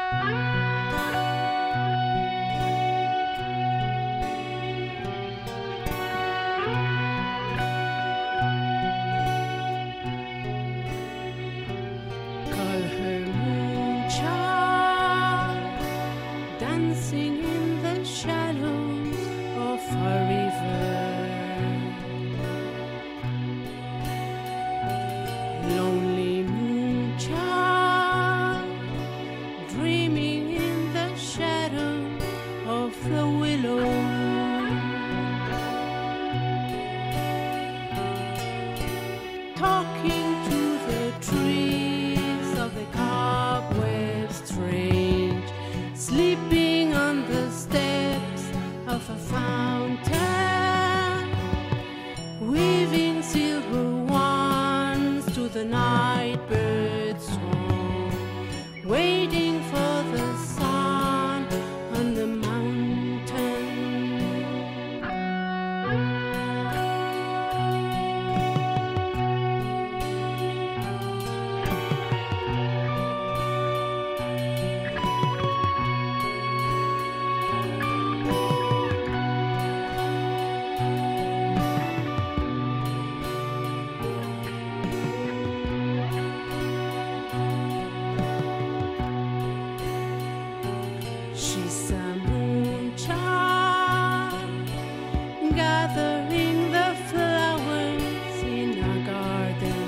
Call her moonchild, dancing in the shadows of a river. Lonely moonchild, dreaming in the shadow of the willow. Talking to the trees of the cobwebs strange, sleeping on the steps of a fountain, weaving silver wands to the night bird's song, waiting for the sun on the mountain. She's a moonchild, gathering the flowers in a garden.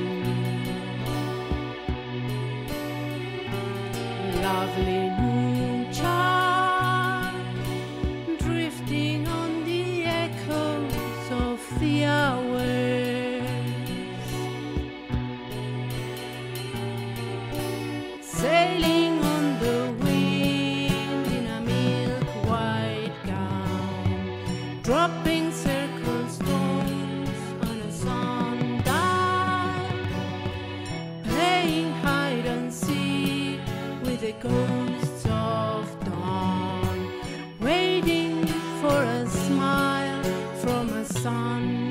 Lovely moonchild, drifting on the echoes of the hours, sailing on the wind in a milk-white gown, dropping circle stones on a sundial, playing hide and seek with the ghosts of dawn, waiting for a smile from a sun.